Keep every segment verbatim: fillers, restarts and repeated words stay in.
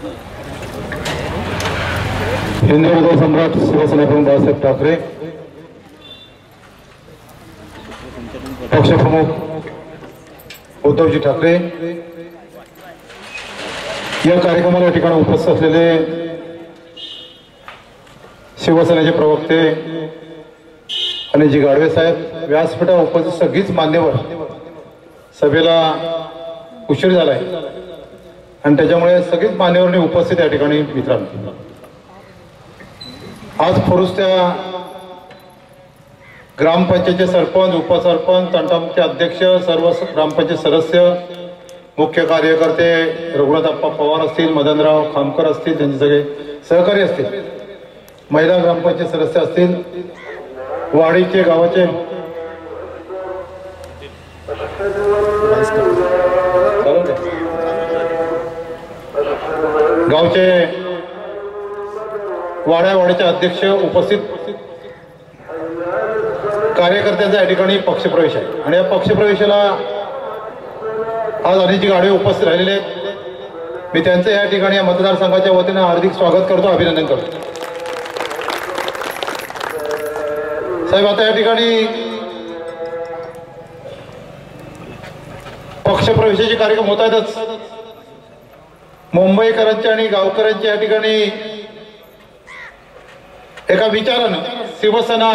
हिंदू हृदय सम्राट शिवसेना प्रमुख बाळासाहेब ठाकरे, पक्षप्रमुख उद्धवजी ठाकरे, या कार्यक्रमाला या ठिकाणी उपस्थित असलेले शिवसेनेचे प्रवक्ते आणि जी गाडवे साहेब, व्यासपीठावर उपस्थित सगळीच मान्यवर, सभेला उशीर झालाय आणि त्याच्यामुळे सगळीच मान्यवरांनी उपस्थित या ठिकाणी मित्रांनो, आज फुरुस्त्या ग्रामपंचायतचे सरपंच, उपसरपंच, तंटामुक्ती अध्यक्ष, सर्व ग्रामपंचायत सदस्य, मुख्य कार्यकर्ते रघुनाथप्पा पवार असतील, मदनराव खामकर असतील, त्यांचे सगळे सहकारी असतील, महिला ग्रामपंचायत सदस्य असतील, वाडीचे गावाचे गावचे वाड्या वाडीचे अध्यक्ष, उपस्थित कार्यकर्त्यांचा या ठिकाणी पक्षप्रवेश आहे आणि या पक्षप्रवेशाला आज अनेक गाडे उपस्थित राहिलेले आहेत. मी त्यांचं या ठिकाणी या मतदारसंघाच्या वतीने हार्दिक स्वागत करतो, अभिनंदन करतो. साहेब, आता या ठिकाणी पक्षप्रवेशाचे कार्यक्रम होत आहेतच. मुंबईकरांचे आणि गावकऱ्यांचे या ठिकाणी एका विचारानं शिवसेना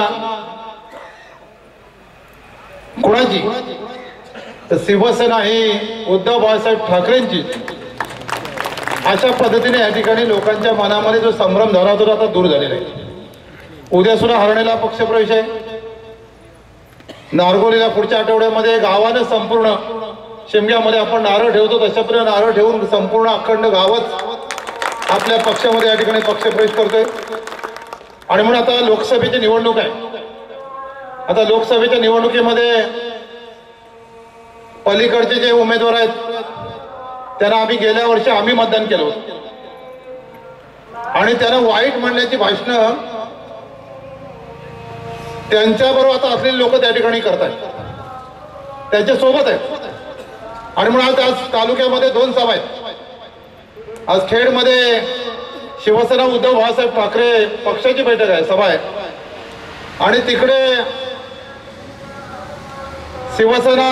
कोणाची, तर शिवसेना ही उद्धव बाळासाहेब ठाकरेंची, अशा पद्धतीने या ठिकाणी लोकांच्या मनामध्ये जो संभ्रम झाला होता आता दूर झालेला आहे. उद्या सुद्धा हरणेला पक्षप्रवेश आहे. नारगोलीला पुढच्या आठवड्यामध्ये गावानं संपूर्ण शिमग्यामध्ये आपण नारळ ठेवतो तशा प्रकारे नारळ ठेवून संपूर्ण अखंड गावच आपल्या पक्षामध्ये या ठिकाणी पक्षप्रवेश करतोय. आणि म्हणून आता लोकसभेची निवडणूक आहे. आता लोकसभेच्या निवडणुकीमध्ये पलीकडचे जे उमेदवार आहेत त्यांना आम्ही गेल्या वर्षी आम्ही मतदान केलं होतं आणि त्यांना वाईट म्हणण्याची भाषणं त्यांच्याबरोबर आता असलेले लोक त्या ठिकाणी करतात, त्यांच्या सोबत आहेत. आणि म्हणून आज आज तालुक्यामध्ये दोन सभा आहेत. आज खेडमध्ये शिवसेना उद्धव बाळासाहेब ठाकरे पक्षाची बैठक आहे, सभा आहे, आणि तिकडे शिवसेना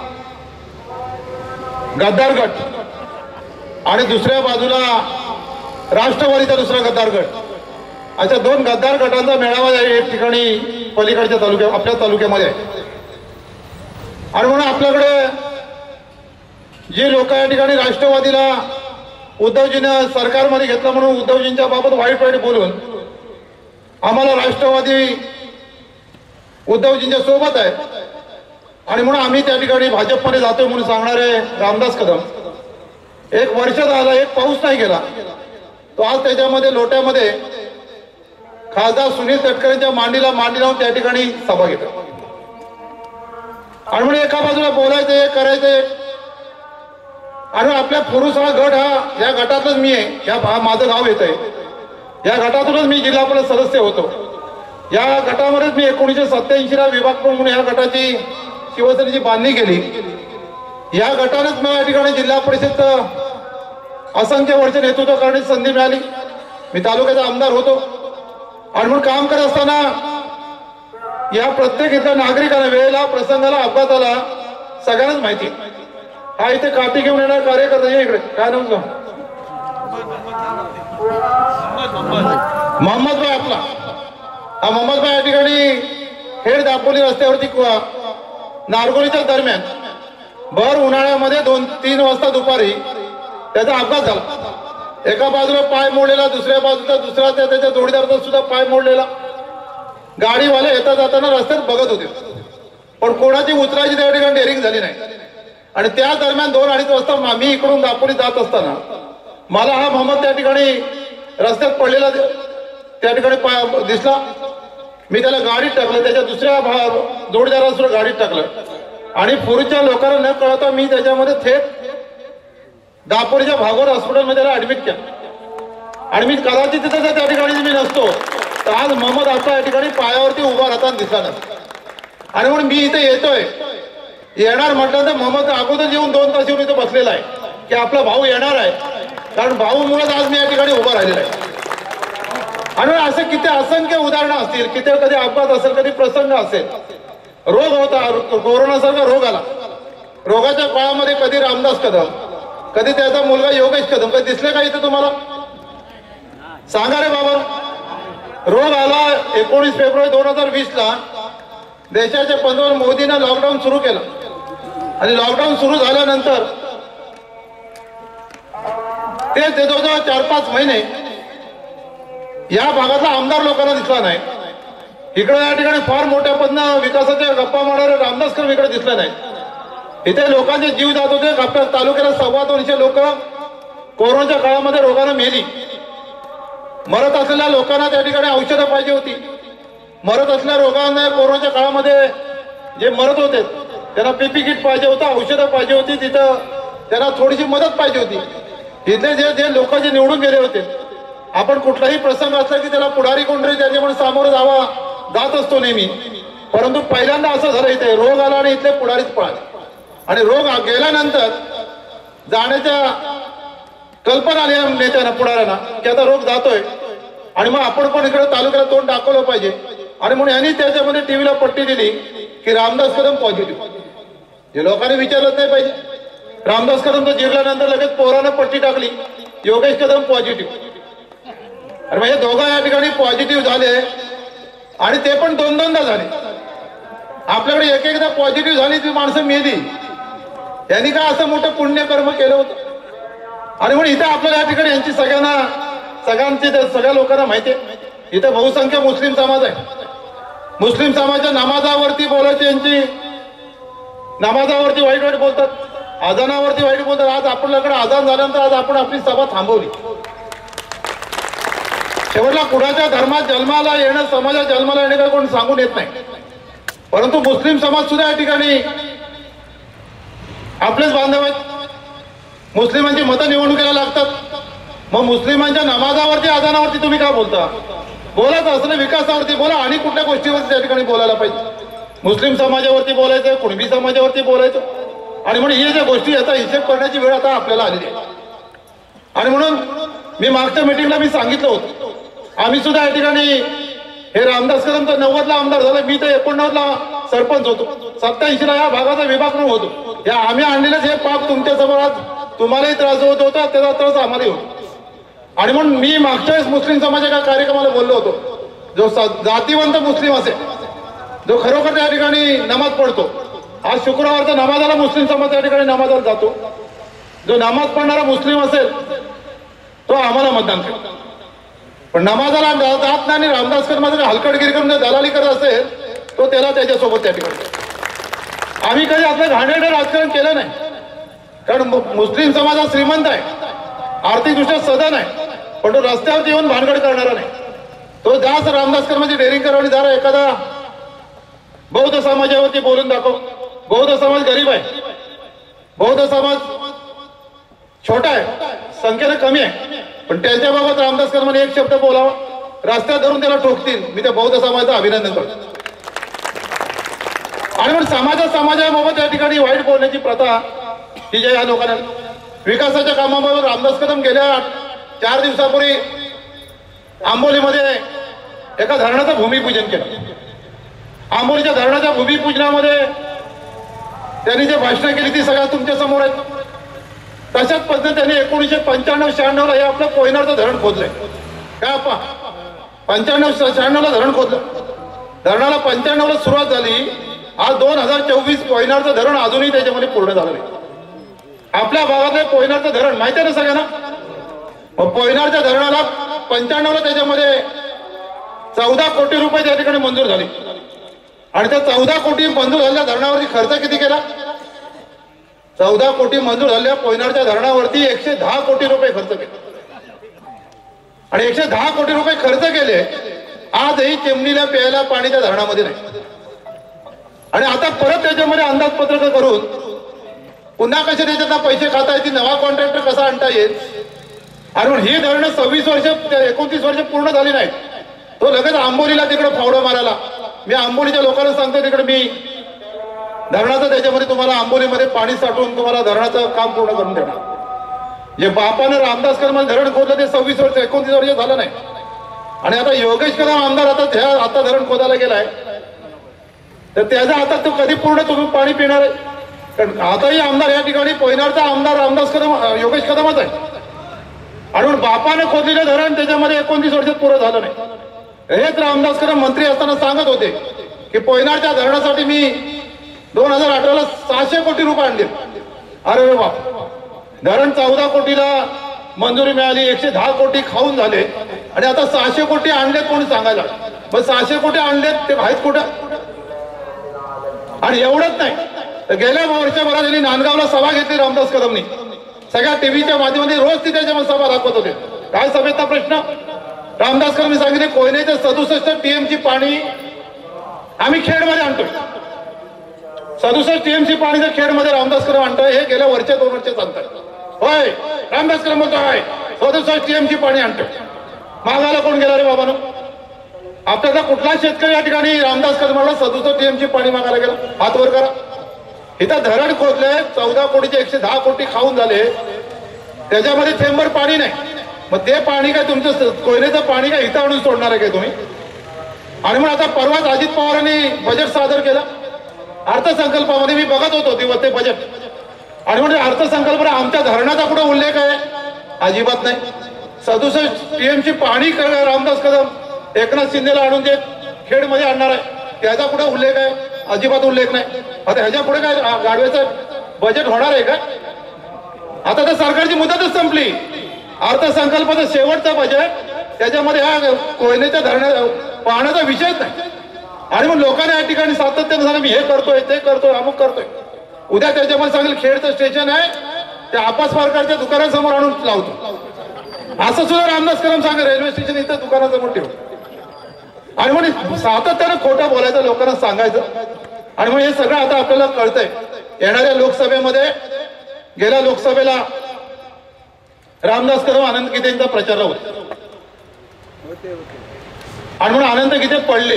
गद्दार गट आणि दुसऱ्या बाजूला राष्ट्रवादीचा दुसरा गद्दार गट, अशा दोन गद्दार गटांचा मेळावा एक ठिकाणी पलीकडच्या तालुक्या आपल्या तालुक्यामध्ये आहे. आणि म्हणून आपल्याकडे जी लोक या ठिकाणी राष्ट्रवादीला उद्धवजीनं सरकारमध्ये घेतलं म्हणून उद्धवजींच्या बाबत वाईट वाईट बोलून आम्हाला राष्ट्रवादी उद्धवजींच्या सोबत आहे आणि म्हणून आम्ही त्या ठिकाणी भाजपमध्ये जातोय म्हणून सांगणारे रामदास कदम, एक वर्ष झालं एक पाऊस नाही गेला, तो आज त्याच्यामध्ये लोट्यामध्ये खासदार सुनील तटकरेंच्या मांडीला मांडी लावून त्या ठिकाणी सभा घेतो. आणि म्हणून एका बाजूला बोलायचे करायचे. आणि आपल्या फुरुसळा गट हा या गटातच मी आहे, या माझं गाव येत आहे, या गटातूनच मी जिल्हा परिषद सदस्य होतो. या गटामध्येच मी एकोणीसशे सत्याऐंशी ला विभाग प्रमुख म्हणून या गटाची शिवसेनेची बांधणी केली. या गटानेच मला या ठिकाणी जिल्हा परिषद असंख्य वर्ष नेतृत्व करण्याची संधी मिळाली. मी तालुक्याचा आमदार होतो आणि म्हणून काम करत असताना या प्रत्येक इथल्या नागरिकांना वेळेला प्रसंगाला अपघाताला सगळ्यांनाच माहिती. हा इथे काठी घेऊन येणार कार्यकर्ता इकडे काय नाव मोहम्मदभाई आपला, हा मोहम्मदभाई या ठिकाणी खेड दापोली रस्त्यावरती नारगोलीच्या दरम्यान भर उन्हाळ्यामध्ये दोन तीन वाजता दुपारी त्याचा अपघात झाला. एका बाजूला पाय मोडलेला, दुसऱ्या बाजूचा दुसरा त्याच्या जोडीदाराचा सुद्धा पाय मोडलेला. गाडीवाले येता जाताना रस्त्यात बघत होते पण कोणाची उतरायची त्या ठिकाणी डेअरिंग झाली नाही. आणि त्या दरम्यान दोन अडीच वाजता मी इकडून दापोली जात असताना मला हा मोहम्मद त्या ठिकाणी रस्त्यात पडलेला त्या ठिकाणी दिसला. मी त्याला गाडीत टाकलं, त्याच्या दुसऱ्या जोडीदाराला सुद्धा गाडीत टाकलं आणि पुढच्या लोकांना न कळता मी त्याच्यामध्ये थेट दापोलीच्या भागवत हॉस्पिटलमध्ये त्याला ऍडमिट केलं. आणि मी कदाचित तिथे जर त्या ठिकाणी मी नसतो तर आज मोहम्मद आता या ठिकाणी पायावरती उभा राहताना दिसला नसता. आणि म्हणून मी इथे येतोय, येणार म्हटलं तर मोहम्मद अगोदर येऊन दोन तास येऊन इथे बसलेला आहे की आपला भाऊ येणार आहे कारण भाऊमुळेच आज मी या ठिकाणी उभा राहिलेला आहे. आणि असे किती असंख्य उदाहरणं असतील, किती कधी अपघात असेल, कधी प्रसंग असेल, रोग होता, कोरोनासारखा रोग आला. रोगाच्या काळामध्ये कधी रामदास कदम, कधी त्याचा मुलगा योगेश कदम कधी दिसले का इथे तुम्हाला? सांगा रे बाबा. रोग आला एकोणीस फेब्रुवारी दोन हजार वीस ला देशाच्या पंतप्रधान मोदींना लॉकडाऊन सुरू केलं. आणि लॉकडाऊन सुरू झाल्यानंतर ते जवळजवळ चार पाच महिने या भागातला आमदार लोकांना दिसला नाही. इकडे या ठिकाणी फार मोठ्या पद्धतीनं विकासाच्या गप्पा मारणारे रामदास कदम इकडे दिसले नाही. इथे लोकांचे जीव जात होते. आपल्या तालुक्याला सव्वा दोनशे लोक कोरोनाच्या काळामध्ये रोगाने मेली. मरत असलेल्या लोकांना त्या ठिकाणी औषधं पाहिजे होती. मरत असलेल्या रोगांना कोरोनाच्या काळामध्ये जे मरत होते त्यांना पीपी किट पाहिजे होतं, औषधं पाहिजे होती, तिथं त्यांना थोडीशी मदत पाहिजे होती. इथले जे जे लोक जे निवडून गेले होते, आपण कुठलाही प्रसंग असला की त्याला पुढारी कोणतरी त्याच्यामुळे सामोरं जावा जात असतो नेहमी. परंतु पहिल्यांदा असं झालं, इथे रोग आला आणि इथले पुढारीच पळाले. आणि रोग गेल्यानंतर जाण्याच्या कल्पना आली नेत्यांना, पुढाऱ्यांना, की आता रोग जातोय आणि मग आपण पण इकडे तालुक्याला तोंड दाखवलं पाहिजे. आणि म्हणून यांनी त्याच्यामध्ये टीव्हीला पट्टी दिली की रामदास कदम पॉझिटिव्ह. जे लोकांनी विचारलंच नाही पाहिजे. रामदास कदम तर जिरल्यानंतर लगेच पोरानं पट्टी टाकली योगेश कदम पॉझिटिव्ह. अरे म्हणजे दोघं या ठिकाणी पॉझिटिव्ह झाले आणि ते पण दोन दोनदा झाले. आपल्याकडे एक एकदा पॉझिटिव्ह झाली ती माणसं मेली. यांनी काय असं मोठं पुण्यकर्म केलं होतं? आणि म्हणून इथं आपल्याला या ठिकाणी यांची सगळ्यांना सगळ्यांची सगळ्या लोकांना माहिती आहे, इथं बहुसंख्य मुस्लिम समाज आहे. मुस्लिम समाजाच्या नमाजावरती बोलायची, यांची नमाजावरती वाईट वाईट बोलतात, आजानावरती वाईट बोलतात. आज आपल्याकडे आजान झाल्यानंतर आज आपण आपली सभा थांबवली. शेवटला कुणाच्या धर्मात जन्माला येणं, समाजात जन्माला येणे काय कोण सांगून येत नाही. परंतु मुस्लिम समाज सुद्धा या ठिकाणी आपलेच बांधव आहेत. मुस्लिमांची मतं निवडणुकीला लागतात. मग मुस्लिमांच्या नमाजावरती आजानावरती तुम्ही काय बोलता? बोलायचं असलं विकासावरती बोला आणि कुठल्या गोष्टीवरती त्या ठिकाणी बोलायला पाहिजे. मुस्लिम समाजावरती बोलायचं, कुणबी समाजावरती बोलायचं. आणि म्हणून ही ज्या गोष्टी याचा हिशेब करण्याची वेळ आता आपल्याला आलेली आहे. आणि म्हणून मी मागच्या मीटिंगला मी सांगितलं होतं, आम्ही सुद्धा या ठिकाणी हे रामदास कदम तर नव्वदला आमदार झाला, मी तर एकोणनव्वदला सरपंच होतो, सत्याऐंशी ला या भागाचा विभाग म्हणून होतो. या आम्ही आणलेलेच हे पाप तुमच्या समोर आज तुम्हालाही त्रास होत होता, त्याचा त्रास आम्हालाही होतो. आणि म्हणून मी मागच्या वेळेस मुस्लिम समाजाच्या कार्यक्रमाला बोललो होतो, जो जातीवंत मुस्लिम असेल, जो खरोखर त्या ठिकाणी नमाज पडतो, आज शुक्रवारचा नमाजाला मुस्लिम समाज त्या ठिकाणी नमाजाला जातो, जो नमाज पडणारा मुस्लिम असेल तो आम्हाला मतदान करतो. पण नमाजाला जात नाही आणि रामदास कदमाचं हलकटगिरी करून दलाली करत असेल तो त्याला त्याच्यासोबत त्या ठिकाणी. आम्ही कधी आपलं घाणेरडं राजकारण केलं नाही, कारण मुस्लिम समाज हा श्रीमंत आहे, आर्थिकदृष्ट्या सदन आहे, पण तो रस्त्यावरती येऊन भानगड करणारा नाही. तो जास्त रामदास कदमाची डेअरिंग करावी. जरा एखादा बौद्ध समाजावरती बोलून दाखव. बौद्ध समाज गरीब आहे, बौद्ध समाज छोटा आहे, संख्येने कमी आहे, पण त्यांच्याबाबत रामदास कदमाने एक शब्द बोलावा, रस्त्यात धरून त्याला ठोकतील. मी त्या बौद्ध समाजाचं अभिनंदन करतो. आणि म्हणून समाजा समाजाबाबत या ठिकाणी वाईट बोलण्याची प्रथा ही ज्या या लोकांना, विकासाच्या कामाबाबत रामदास कदम गेल्या चार दिवसापूर्वी आंबोलीमध्ये एका धरणाचं भूमिपूजन केलं. आंबोलीच्या धरणाच्या भूमिपूजनामध्ये त्यांनी जे भाषणं केली ती सगळ्या तुमच्या समोर आहेत. तशाच पद्धतीने त्यांनी एकोणीसशे पंच्याण्णव शहाण्णव ला हे आपलं कोयनाचं धरण खोदलंय. काय आपा पंच्याण्णव शहाण्णव ला धरण खोदलं. धरणाला पंच्याण्णव ला सुरुवात झाली. आज दोन हजार चोवीस कोयनाचं धरण अजूनही त्याच्यामध्ये पूर्ण झालं नाही. आपल्या भागातले कोयनाचं धरण माहिती आहे ना सगळ्यांना. कोयनाच्या धरणाला पंच्याण्णव ला त्याच्यामध्ये चौदा कोटी रुपये त्या ठिकाणी मंजूर झाले. आणि त्या चौदा कोटी मंजूर झालेल्या धरणावरती खर्च किती केला? चौदा कोटी मंजूर झालेल्या कोयनाच्या धरणावरती एकशे दहा कोटी रुपये खर्च केले. आणि एकशे दहा कोटी रुपये खर्च केले. आजही चिमणीला प्यायला पाणी त्या धरणामध्ये नाही. आणि आता परत त्याच्यामध्ये अंदाजपत्रक करून पुन्हा कसे त्याच्यात पैसे खाता येतील, नवा कॉन्ट्रॅक्टर कसा आणता येईल. आणि म्हणून ही धरणं सव्वीस वर्ष एकोणतीस वर्ष पूर्ण झाली नाही, तो लगेच आंबोलीला तिकडे फावडं मारायला. मी आंबोलीच्या लोकांना सांगतो तिकडे मी धरणाचं त्याच्यामध्ये तुम्हाला आंबोलीमध्ये पाणी साठवून तुम्हाला धरणाचं काम पूर्ण करून देणार. जे बापानं रामदास कदम धरण खोदलं ते सव्वीस वर्ष एकोणतीस वर्ष झालं नाही. आणि आता योगेश कदम आमदार आता आता धरण खोदायला गेलाय, तर त्याचा आता तो कधी पूर्ण तुम्ही पाणी पिणार आहे? कारण आताही आमदार या ठिकाणी पोयनाडचा आमदार रामदास कदम योगेश कदमच आहे. आणि बापाने खोदलेलं धरण त्याच्यामध्ये एकोणतीस वर्षात पुरं झालं नाही. हेच रामदास कदम मंत्री असताना सांगत होते की पोयनाडच्या धरणासाठी मी दोन हजार अठराला सहाशे कोटी रुपये आणले. अरे बाप, धरण चौदा कोटीला मंजुरी मिळाली, एकशे दहा कोटी खाऊन झाले आणि आता सहाशे कोटी आणलेत कोणी सांगायला? मग सहाशे कोटी आणलेत ते आहेत कुठं? आणि एवढंच नाही तर गेल्या वर्षभरात त्यांनी नांदगावला सभा घेतली रामदास कदमनी. सगळ्या टीव्हीच्या माध्यमातून रोज ती त्याच्यामध्ये सभा दाखवत होते. काय सभेचा प्रश्न? रामदास कदमनी सांगितले कोयनेचे सदुसष्ट टीएमसी पाणी आम्ही खेडमध्ये आणतोय. सदुसष्ट टीएमसी पाणी जर खेडमध्ये रामदास कदम आणतोय, हे गेल्या वर्षा दोन वर्ष चालतंय. होय, रामदास कदम म्हणतोय सदुसष्ट टीएमसी पाणी आणतोय. मागायला कोण गेला रे बाबानो? आपल्याला कुठला शेतकरी या ठिकाणी रामदास कदमाला सदुसष्ट टीएमसी पाणी मागायला गेला? हात वर करा. इथं धरण खोदले, चौदा कोटीचे एकशे दहा कोटी खाऊन झाले, त्याच्यामध्ये थेंबर पाणी नाही. मग ते पाणी काय तुमचं कोयनेचं पाणी काय इथं आणून सोडणार आहे काय तुम्ही? आणि मग आता परवाच अजित पवारांनी बजेट सादर केलं. अर्थसंकल्पामध्ये मी बघत होतो तेव्हा ते बजेट, आणि म्हणजे अर्थसंकल्पात आमच्या धरणाचा कुठे उल्लेख आहे? अजिबात नाही. सदुसष्ट टीएमसी पाणी करणार रामदास कदम एकनाथ शिंदेला आणून जे खेडमध्ये आणणार आहे त्याचा कुठे उल्लेख आहे? अजिबात उल्लेख नाही. आता ह्याच्या पुढे काय गाडव्याचं बजेट होणार आहे का? आता तर सरकारची मुदतच संपली. अर्थसंकल्पाचं शेवटचं बजेट, त्याच्यामध्ये हा कोयनेच्या धरणा पाहण्याचा विषयच नाही. आणि मग लोकांना या ठिकाणी सातत्याने सांगा मी हे करतोय ते करतोय अमुक करतोय. उद्या त्याच्यामध्ये सांगेल खेडचं स्टेशन आहे ते आपास सरकारच्या दुकानासमोर आणून लावतो, असं सुद्धा रामदास कदम सांगेल रेल्वे स्टेशन इथं दुकानासमोर ठेवू. आणि म्हणजे सातत्यानं खोटं बोलायचं, लोकांना सांगायचं. आणि मग हे सगळं आता आपल्याला कळतंय. येणाऱ्या लोकसभेमध्ये, गेल्या लोकसभेला रामदास कदम अनंत गीतेंचा प्रचार होता आणि म्हणून अनंत गीते पडले.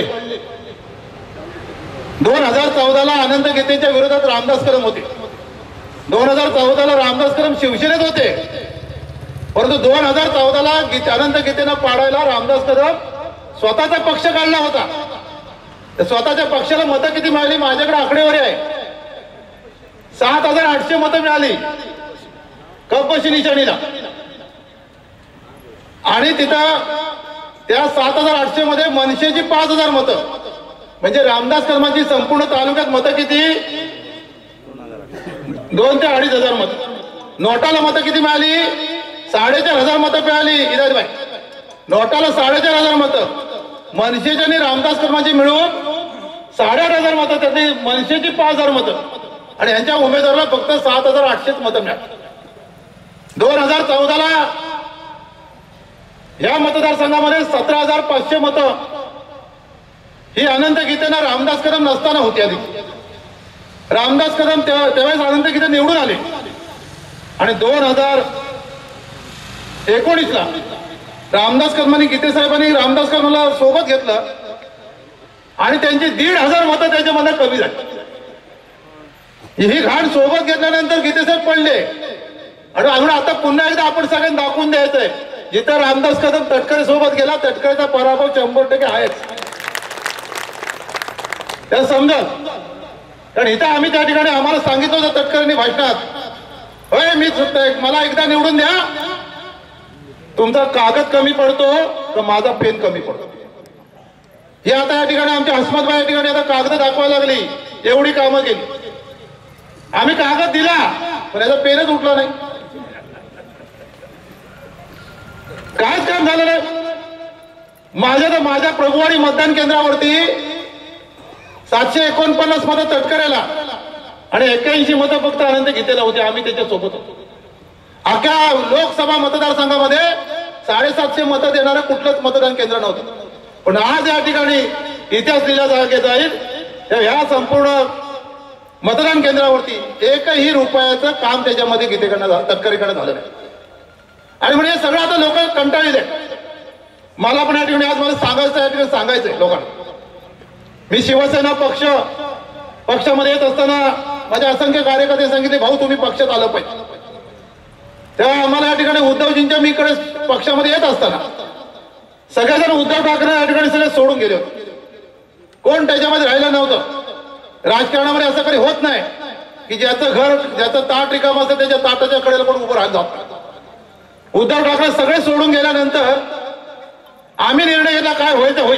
दोन हजार चौदाला अनंत गीतेच्या विरोधात रामदास कदम होते. दोन हजार चौदाला रामदास कदम शिवसेनेत होते, परंतु दोन हजार चौदाला अनंत गीतेनं पाडायला रामदास कदम स्वतःचा पक्ष काढला होता. स्वतःच्या पक्षाला मतं किती मिळाली? माझ्याकडे आकडेवारी आहे. सात हजार आठशे मतं मिळाली कपशी निशाणीला. आणि तिथं त्या सात हजार आठशे मध्ये मनसेची पाच हजार मतं, म्हणजे रामदास कदमांची संपूर्ण तालुक्यात मतं किती? दोन ते अडीच हजार मतं. नोटाला मतं किती मिळाली? साडेचार हजार मतं मिळाली. इराजबाई, नोटाला साडेचार हजार मतं. मनसेची आणि रामदास कदमांची मिळून साडेआठ हजार मतं, त्यातली मनसेची पाच हजार मतं आणि यांच्या उमेदवाराला फक्त सात हजार आठशेच मतं मिळाली. दोन हजार चौदाला या मतदारसंघामध्ये सतरा हजार पाचशे मतं ही अनंत गीतेना रामदास कदम नसताना होती. आधी रामदास कदम त्यावेळेस अनंत गीते निवडून आले आणि दोन हजार एकोणीस ला रामदास कदमांनी, गीते साहेबांनी रामदास कदमाला सोबत घेतलं आणि त्यांची दीड हजार मतं त्याच्यामध्ये कमी झाली. ही घाण सोबत घेतल्यानंतर गीते साहेब पडले. आणि म्हणून आता पुन्हा एकदा आपण सगळ्यांना दाखवून द्यायचंय, जिथं रामदास कदम तटकरे सोबत गेला तटकरेचा पराभव शंभर टक्के आहेच, त्या समजल. कारण इथं आम्ही त्या ठिकाणी आम्हाला सांगितलं होतं तटकरेंनी भाषणात, होय मी मला एकदा निवडून द्या, तुमचा कागद कमी पडतो तर माझा पेन कमी पडतो. हे आता या ठिकाणी आमच्या हसमतबाई या ठिकाणी आता कागद दाखवायला लागली, एवढी कामं केली. आम्ही कागद दिला पण याचा पेनच उठला नाही, कायच काम झालं नाही. माझ्या तर माझ्या प्रभुवाडी मतदान केंद्रावरती सातशे एकोणपन्नास मतं तटकरेला आणि एक्क्याऐंशी मतं फक्त अनंत गीतेला होते. आम्ही त्याच्या सोबत होतो. अख्ख्या लोकसभा मतदारसंघामध्ये साडेसातशे मतं देणारं कुठलंच मतदान केंद्र नव्हतं. पण आज या ठिकाणी इतिहास लिहिला जाईल, ह्या संपूर्ण मतदान केंद्रावरती एकही रुपयाचं काम त्याच्यामध्ये गीतेकडनं तटकरेकडनं झालं नाही. आणि म्हणजे सगळं आता लोक कंटाळले. मला पण या ठिकाणी आज मला सांगायचं या ठिकाणी सांगायचंय लोकांना, मी शिवसेना पक्ष पक्षामध्ये येत असताना माझ्या असंख्य कार्यकर्ते सांगितले, भाऊ तुम्ही पक्षात आलं पाहिजे. तेव्हा आम्हाला या ठिकाणी उद्धवजींच्या मीकडे पक्षामध्ये येत असताना सगळेजण उद्धव ठाकरे या ठिकाणी सगळे सोडून गेले होते. कोण त्याच्यामध्ये राहिलं नव्हतं. राजकारणामध्ये असं काही होत नाही की ज्याचं घर ज्याचं ताट रिकाम असतं त्याच्या ताटाच्या कडेला कोण उभं राहत जात. उद्धव ठाकरे सगळे सोडून गेल्यानंतर आम्ही निर्णय घेतला काय होईल ते होईल.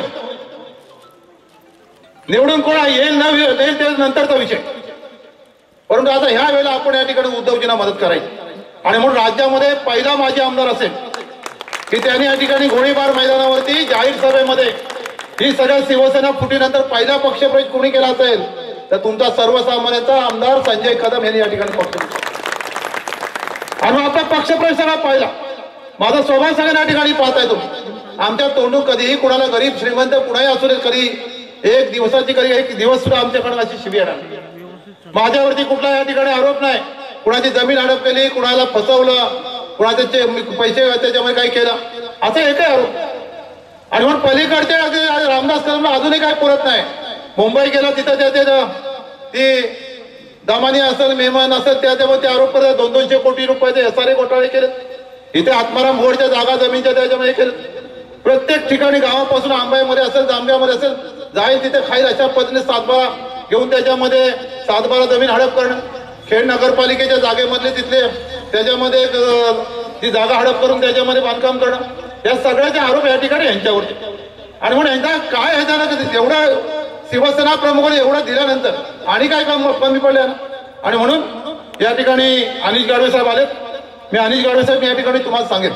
निवडून कोण येईल न येईल ते नंतरचा विषय. परंतु आता ह्या वेळेला आपण या ठिकाणी उद्धवजींना मदत करायची. आणि म्हणून राज्यामध्ये पहिला माजी आमदार असेल की त्यांनी या ठिकाणी गोळीबार मैदानावरती जाहीर सभेमध्ये ही सगळ्या शिवसेना फुटीनंतर पहिला पक्षप्रवेश कोणी केला असेल तर तुमचा सर्वसामान्यांचा आमदार संजय कदम यांनी या ठिकाणी पक्ष आणि आपला पक्षप्रवेश सगळा पाहिला. माझा स्वभाव सगळ्या या ठिकाणी पाहताय तुम्ही. आमच्या तोंडून कधीही कुणाला गरीब श्रीमंत कुणाही असू दे कधी एक दिवसाची कधी एक दिवस सुद्धा आमच्याकडे अशी शिवी येणार. माझ्यावरती कुठला या ठिकाणी आरोप नाही. कुणाची जमीन हडप केली, कुणाला फसवलं, कुणाचे पैसे त्याच्यामध्ये काही केलं असं एकही आरोप. आणि म्हणून पलीकडचे रामदास कदमला अजूनही काय पुरत नाही. मुंबई गेला तिथं त्या ती दमानी असेल मेहमान असेल त्याच्यामध्ये ते आरोप करतात. दोन दोनशे कोटी रुपयाचे एसआरए घोटाळे केले. इथे आत्माराम बोर्डच्या जागा जमीनच्या त्याच्यामध्ये केले. प्रत्येक ठिकाणी गावापासून आंब्यामध्ये असेल जांभ्यामध्ये असेल जाईल तिथे खाईल अशा पद्धतीने सातबारा घेऊन त्याच्यामध्ये सातबारा जमीन हडप करणं. खेड नगरपालिकेच्या जागेमधले तिथले त्याच्यामध्ये ती जागा हडप करून त्याच्यामध्ये बांधकाम करणं या सगळ्याचे आरोप या ठिकाणी यांच्यावरती. आणि म्हणून यांचा काय ह्याच्यानं एवढा शिवसेना प्रमुखांनी एवढं दिल्यानंतर आणि काय काम कमी पडले. आणि म्हणून या ठिकाणी अनिश गाडवे साहेब आले. मी अनिश गाडवे साहेब या ठिकाणी तुम्हाला सांगेन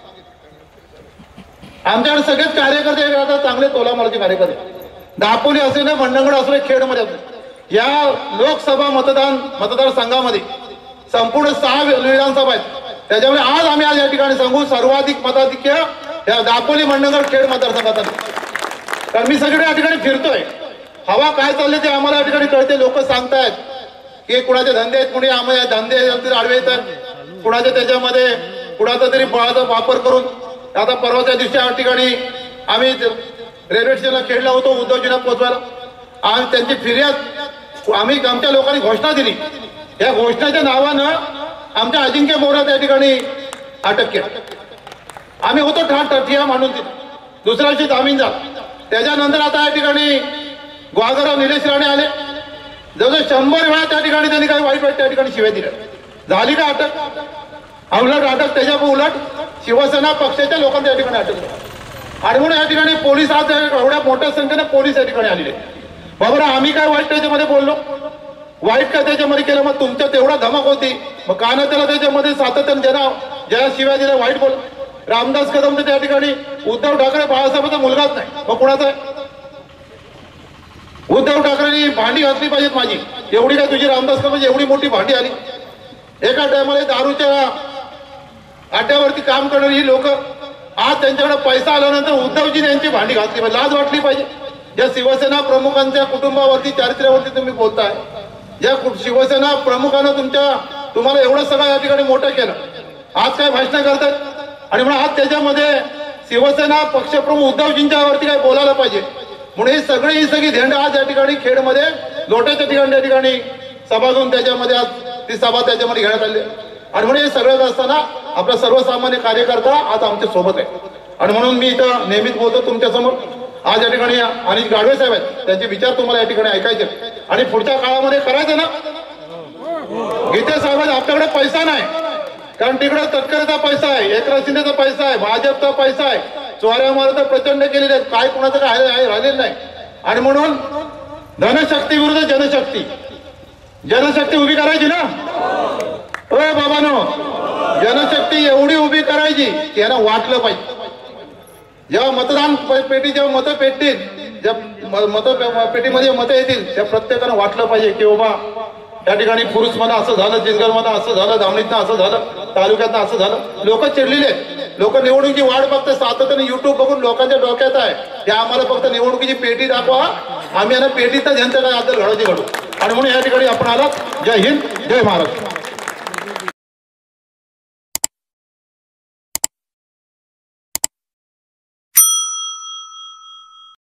आमच्याकडे सगळेच कार्यकर्ते आता चांगले तोलामालाचे कार्यकर्ते दापोली असले ना मंडणगड असले खेडमध्ये असले या लोकसभा मतदान मतदारसंघामध्ये संपूर्ण सहा विधानसभा आहेत. त्याच्यामुळे आज आम्ही आज या ठिकाणी सांगू सर्वाधिक मताधिक्य या दापोली मंडणगड खेड मतदारसंघात आले. कारण मी सगळे या ठिकाणी फिरतोय. हवा काय चालली ते आम्हाला या ठिकाणी कळते. लोक सांगतायत की कुणाचे धंदे आहेत, कुणी आम्हाला धंदे आडवे येतात, कुणाच्या त्याच्यामध्ये कुणाचा तरी बळाचा वापर करून. आता परवाच्या दिवशी या ठिकाणी आम्ही रेल्वे स्टेशनला खेळला होतो उद्धवजींना पोहोचवायला. आणि त्यांची फिर्याद आम्ही आमच्या लोकांनी घोषणा दिली. या घोषणाच्या नावानं आमच्या अजिंक्य मोरे त्या ठिकाणी अटक केली. आम्ही होतो ठाण ठिया मांडून दिली. दुसऱ्या दिवशी जामीन झाला. त्याच्यानंतर आता या ठिकाणी ग्वागरराव निलेश राणे आले. जवळजवळ शंभर वेळा त्या ठिकाणी त्यांनी काही वाईट वाईट त्या ठिकाणी शिव्या दिल्या. झाली का अटक? उलट अटक त्याच्या उलट शिवसेना पक्षाच्या लोकांना या ठिकाणी अटक. आणि म्हणून या ठिकाणी पोलीस आज एवढ्या मोठ्या संख्येने पोलीस या ठिकाणी आलेले. बाबा आम्ही काय वाईट त्याच्यामध्ये बोललो? वाईट काय त्याच्यामध्ये केलं? मग तुमच्यात एवढा धमक होती मग का ना त्याला त्याच्यामध्ये सातत्याने ज्यांना ज्या शिव्या दिल्या वाईट बोल. रामदास कदम तर त्या ठिकाणी उद्धव ठाकरे बाळासाहेबांचा मुलगाच नाही मग कुणाचा आहे? उद्धव ठाकरेंनी भांडी घातली पाहिजेत माझी. एवढी काय तुझी रामदास कदम एवढी मोठी भांडी आली? एका टायमाला दारूच्या अड्ड्यावरती काम करणारी ही लोक आज त्यांच्याकडे पैसा आल्यानंतर उद्धवजीने यांची भांडी घातली पाहिजे. लाज वाटली पाहिजे. ज्या शिवसेना प्रमुखांच्या कुटुंबावरती चारित्र्यावरती तुम्ही बोलताय, ज्या शिवसेना प्रमुखानं तुमच्या तुम्हाला एवढं सगळं या ठिकाणी मोठं केलं, आज काय भाषण करतात. आणि म्हणून आज त्याच्यामध्ये शिवसेना पक्षप्रमुख उद्धवजींच्या वरती काय बोलायला पाहिजे. म्हणून ही सगळी ही सगळी धेंड आज या ठिकाणी खेडमध्ये लोट्याच्या ठिकाणी त्या ठिकाणी सभा घेऊन त्याच्यामध्ये आज ती सभा त्याच्यामध्ये घेण्यात आली. आणि म्हणून हे सगळं असताना आपला सर्वसामान्य कार्यकर्ता आज आमच्या सोबत आहे. आणि म्हणून मी इथं नेहमीच बोलतो तुमच्या समोर. आज या ठिकाणी अनिश गाडवे साहेब आहेत, त्यांचे विचार तुम्हाला या ठिकाणी ऐकायचे आणि पुढच्या काळामध्ये करायचं ना. गीते साहेब आपल्याकडे पैसा नाही कारण तिकडे तटकरेचा पैसा आहे, एकनाथ शिंदेचा पैसा आहे, भाजपचा पैसा आहे. चोऱ्या मारा प्रचंड केलेले आहेत, काय कुणाचं काय राहिलेलं नाही. आणि म्हणून धनशक्ती विरुद्ध जनशक्ती जनशक्ती उभी करायची ना. ओ बाबानो, जनशक्ती एवढी उभी करायची की यांना वाटलं पाहिजे. जेव्हा मतदान पेटी जेव्हा मतं पेटतील, जेव्हा मत पेटीमध्ये मतं येतील त्या प्रत्येकानं वाटलं पाहिजे की बाबा या ठिकाणी पुरुष म्हणा असं झालं, जिंगल म्हणा असं झालं, दामणीतनं असं झालं, तालुक्यातनं असं झालं. लोक चिडलेले आहेत. लोक निवडणुकीची वाट बघतात. सातत्याने युट्यूब बघून लोकांच्या डोक्यात आहे की आम्हाला फक्त निवडणुकीची पेटी दाखवा, आम्ही यांना पेटीतच यांचं काय आदर घडवायची घडू. आणि म्हणून या ठिकाणी आपण आलात. जय हिंद, जय महाराष्ट्र.